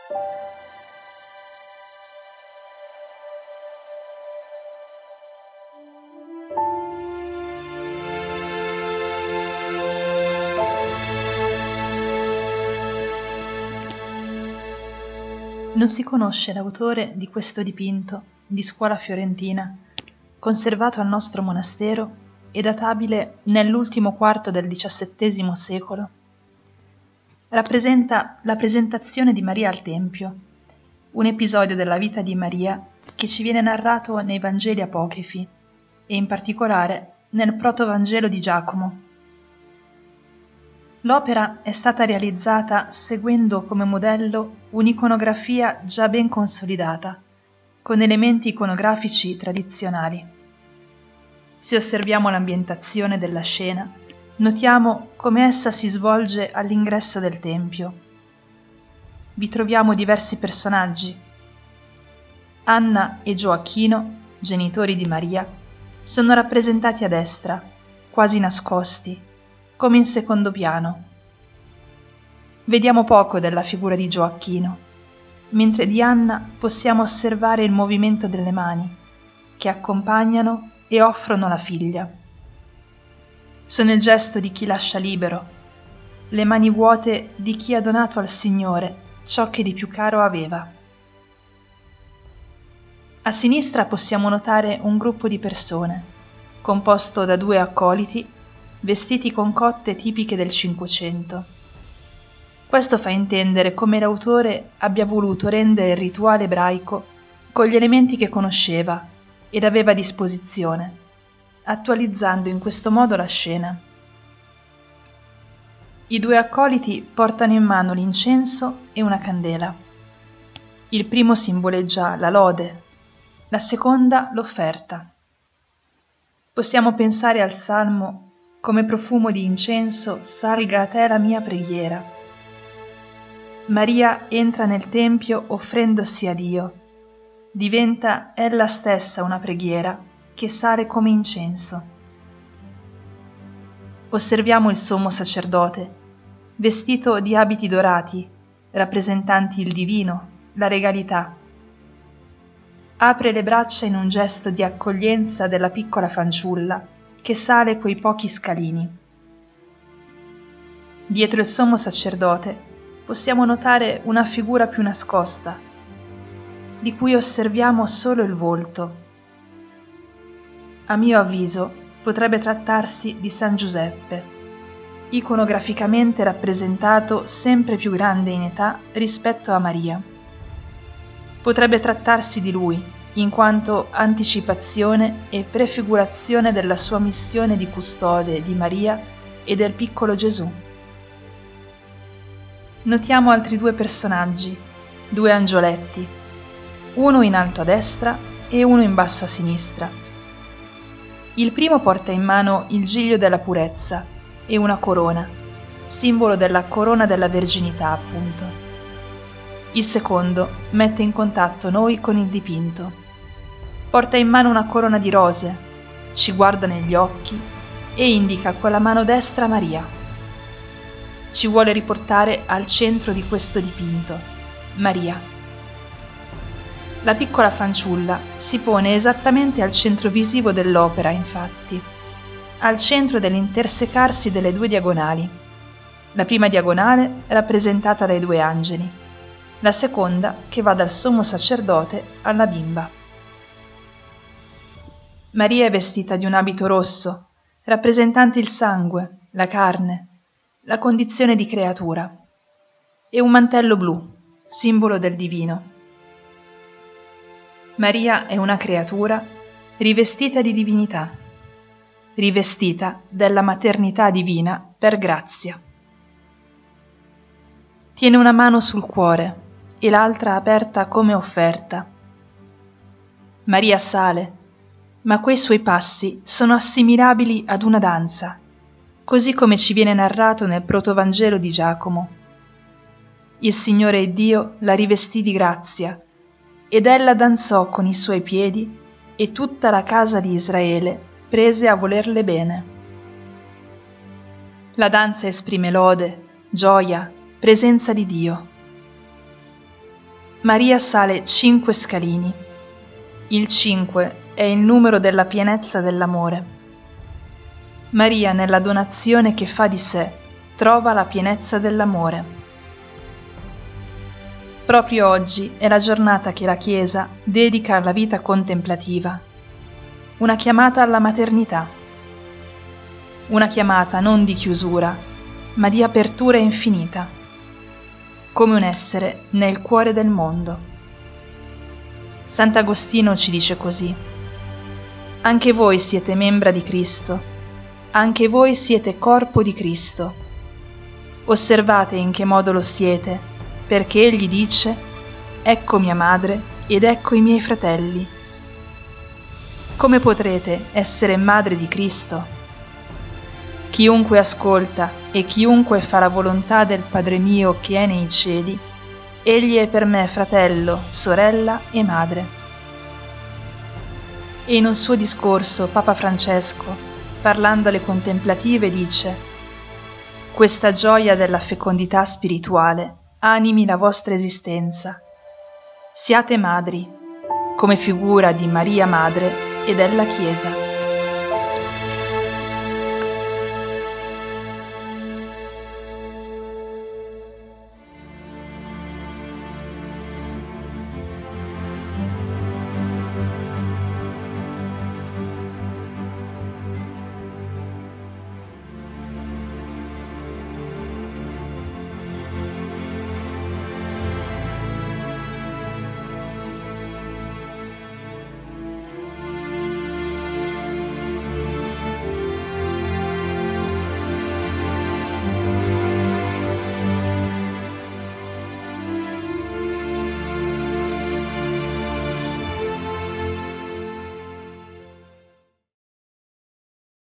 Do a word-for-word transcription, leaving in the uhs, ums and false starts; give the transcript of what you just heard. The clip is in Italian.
Non si conosce l'autore di questo dipinto di scuola fiorentina, conservato al nostro monastero e databile nell'ultimo quarto del diciassettesimo secolo. Rappresenta la presentazione di Maria al Tempio, un episodio della vita di Maria che ci viene narrato nei Vangeli apocrifi e in particolare nel Protovangelo di Giacomo. L'opera è stata realizzata seguendo come modello un'iconografia già ben consolidata, con elementi iconografici tradizionali. Se osserviamo l'ambientazione della scena, notiamo come essa si svolge all'ingresso del Tempio. Vi troviamo diversi personaggi. Anna e Gioacchino, genitori di Maria, sono rappresentati a destra, quasi nascosti, come in secondo piano. Vediamo poco della figura di Gioacchino, mentre di Anna possiamo osservare il movimento delle mani, che accompagnano e offrono la figlia. Sono il gesto di chi lascia libero, le mani vuote di chi ha donato al Signore ciò che di più caro aveva. A sinistra possiamo notare un gruppo di persone, composto da due accoliti, vestiti con cotte tipiche del Cinquecento. Questo fa intendere come l'autore abbia voluto rendere il rituale ebraico con gli elementi che conosceva ed aveva a disposizione, attualizzando in questo modo la scena. I due accoliti portano in mano l'incenso e una candela. Il primo simboleggia la lode, la seconda l'offerta. Possiamo pensare al Salmo come profumo di incenso salga a te la mia preghiera. Maria entra nel Tempio offrendosi a Dio. Diventa ella stessa una preghiera che sale come incenso. Osserviamo il sommo sacerdote, vestito di abiti dorati, rappresentanti il divino, la regalità. Apre le braccia in un gesto di accoglienza della piccola fanciulla che sale quei pochi scalini. Dietro il sommo sacerdote possiamo notare una figura più nascosta, di cui osserviamo solo il volto. A mio avviso potrebbe trattarsi di San Giuseppe, iconograficamente rappresentato sempre più grande in età rispetto a Maria. Potrebbe trattarsi di lui, in quanto anticipazione e prefigurazione della sua missione di custode di Maria e del piccolo Gesù. Notiamo altri due personaggi, due angioletti, uno in alto a destra e uno in basso a sinistra. Il primo porta in mano il giglio della purezza e una corona, simbolo della corona della verginità, appunto. Il secondo mette in contatto noi con il dipinto. Porta in mano una corona di rose, ci guarda negli occhi e indica con la mano destra Maria. Ci vuole riportare al centro di questo dipinto, Maria. La piccola fanciulla si pone esattamente al centro visivo dell'opera, infatti, al centro dell'intersecarsi delle due diagonali. La prima diagonale rappresentata dai due angeli, la seconda che va dal sommo sacerdote alla bimba. Maria è vestita di un abito rosso, rappresentante il sangue, la carne, la condizione di creatura, e un mantello blu, simbolo del divino. Maria è una creatura rivestita di divinità, rivestita della maternità divina per grazia. Tiene una mano sul cuore e l'altra aperta come offerta. Maria sale, ma quei suoi passi sono assimilabili ad una danza, così come ci viene narrato nel Protovangelo di Giacomo. Il Signore Dio la rivestì di grazia, ed ella danzò con i suoi piedi, e tutta la casa di Israele prese a volerle bene. La danza esprime lode, gioia, presenza di Dio. Maria sale cinque scalini. Il cinque è il numero della pienezza dell'amore. Maria, nella donazione che fa di sé, trova la pienezza dell'amore. Proprio oggi è la giornata che la Chiesa dedica alla vita contemplativa, una chiamata alla maternità, una chiamata non di chiusura, ma di apertura infinita, come un essere nel cuore del mondo. Sant'Agostino ci dice così: anche voi siete membra di Cristo, anche voi siete corpo di Cristo. Osservate in che modo lo siete, perché Egli dice: ecco mia madre ed ecco i miei fratelli. Come potrete essere madre di Cristo? Chiunque ascolta e chiunque fa la volontà del Padre mio che è nei cieli, egli è per me fratello, sorella e madre. E in un suo discorso Papa Francesco, parlando alle contemplative, dice: questa gioia della fecondità spirituale animi la vostra esistenza. Siate madri, come figura di Maria Madre e della Chiesa.